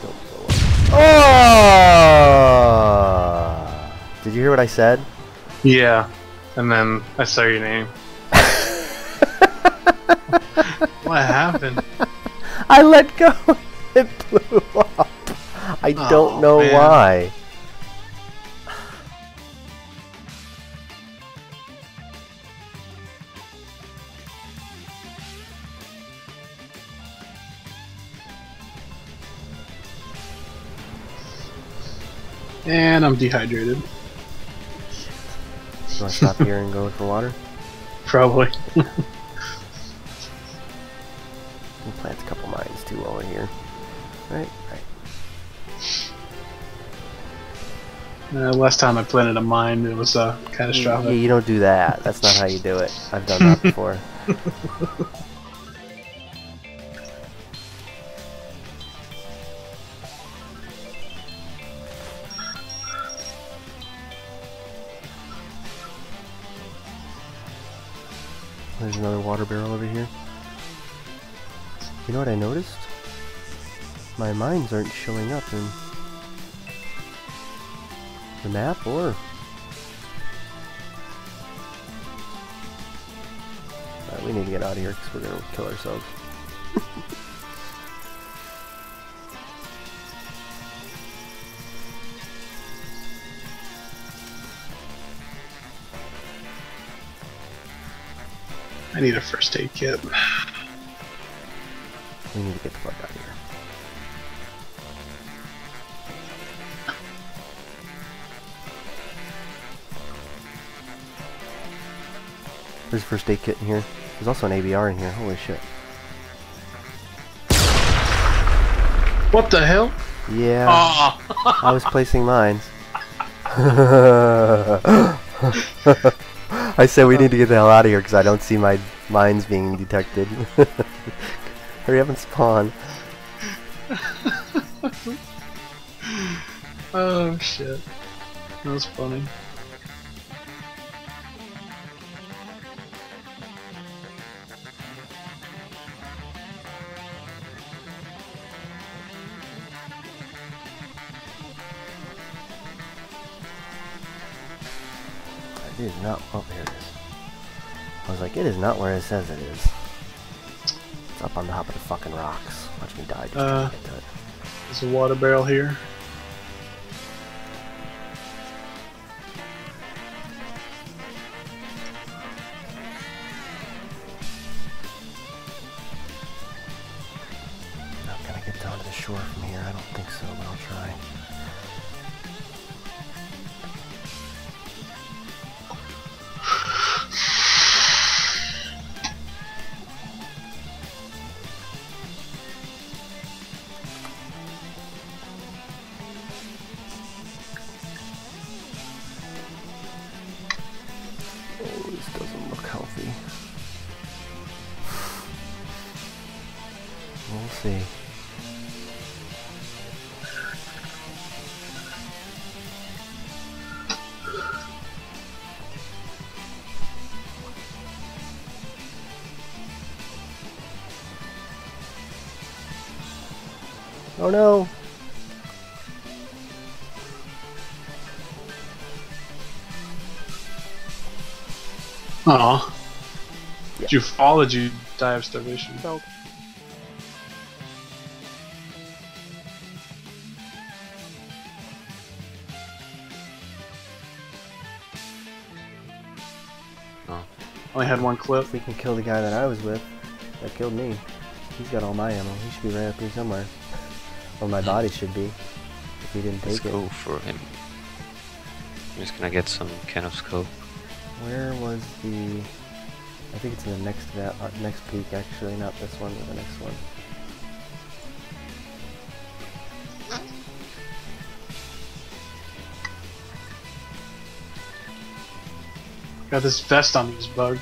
don't blow up. Oh! Did you hear what I said? Yeah. And then I saw your name. What happened? I let go. It blew up. I don't know why. And I'm dehydrated. You want to stop here and go for water? Probably. We'll plant a couple mines too while we're here. Right. Last time I planted a mine, it was catastrophic. Yeah, you don't do that. That's not how you do it. I've done that before. There's another water barrel over here. You know what I noticed? My mines aren't showing up in the map, or... Alright, we need to get out of here because we're going to kill ourselves. I need a first aid kit. We need to get the fuck out of here. There's a first aid kit in here. There's also an ABR in here. Holy shit. What the hell? Yeah. Oh. I was placing mines. I said we need to get the hell out of here because I don't see my mines being detected. Hurry up and spawn. Oh shit. That was funny. It is not. Oh, here it is. I was like, it is not where it says it is. It's up on the top of the fucking rocks. Watch me die just trying to get to it. There's a water barrel here. Not gonna get down to the shore from here. I don't think so, but I'll try. We'll see. Oh no! Aw. Yeah. Did you fall or did you die of starvation? No. Only had one clip. If we can kill the guy that I was with, that killed me, he's got all my ammo. He should be right up here somewhere. Or my body should be, if he didn't take it. Let's go for him. I'm just gonna get some kind of scope. Where was the... I think it's in the next peak actually, not this one, but the next one. Got this vest on these bug.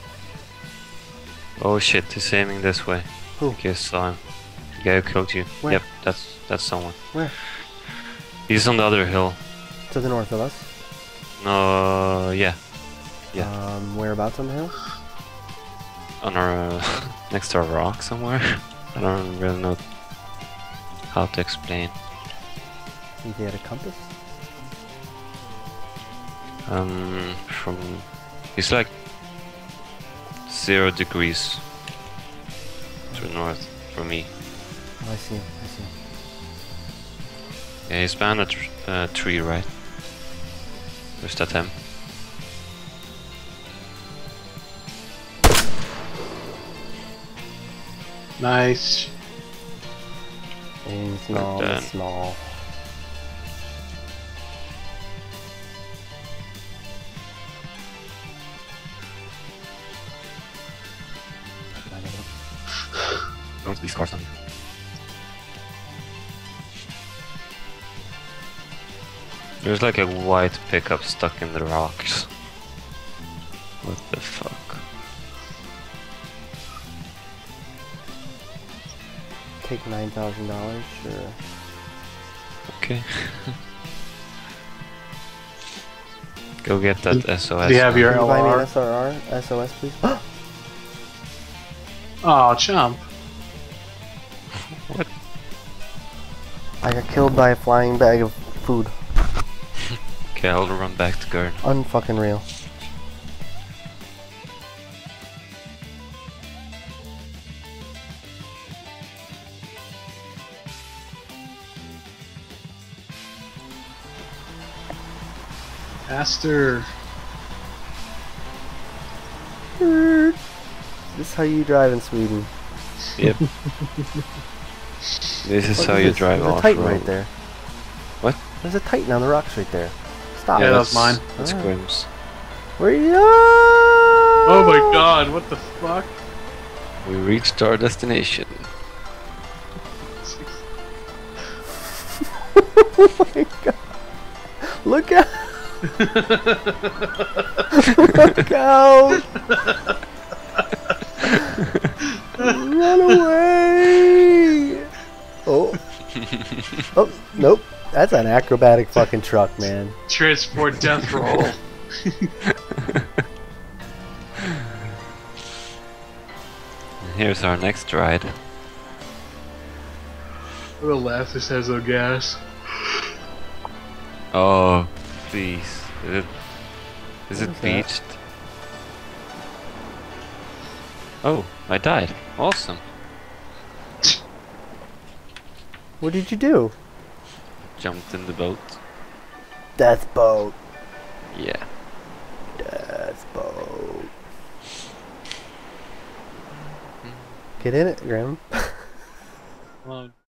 Oh shit, he's aiming this way. Who? Guess saw him. The guy who killed you. Where? Yep, that's someone. Where? He's on the other hill. To the north of us? No, yeah. Yeah. Whereabouts on the hill? On our next to a rock somewhere. I don't really know how to explain. Is he at a compass? From it's like 0 degrees to the north for me. Oh, I see. I see. Yeah, he's behind a tree, right? Where's that him? Nice. Aim small, done. small. Don't be cars on. There's like a white pickup stuck in the rocks. What the fuck? Take $9,000, sure. Okay. Go get that SOS. Do you have your Can you buy me an LR? SRR? SOS, please? Oh, chump. What? I got killed by a flying bag of food. Okay, I'll run back to guard. Unfucking real. Faster. Is this how you drive in Sweden? Yep. This is What how is you this? drive There's a off Titan road. right there. What? There's a Titan on the rocks right there. Stop. Yeah, that was mine. That's Alright. Grimms. Where are you? Oh my god, what the fuck? We reached our destination. Oh my god. Look out! Look out! Run away! Oh. Oh, nope. That's an acrobatic fucking truck, man. Transport death roll. Here's our next ride. The left, this has no gas. Oh, please. Is What it is that? beached? Oh, I died. Awesome. What did you do? Jumped in the boat. Death boat. Yeah. Death boat. Get in it, Grim. Well,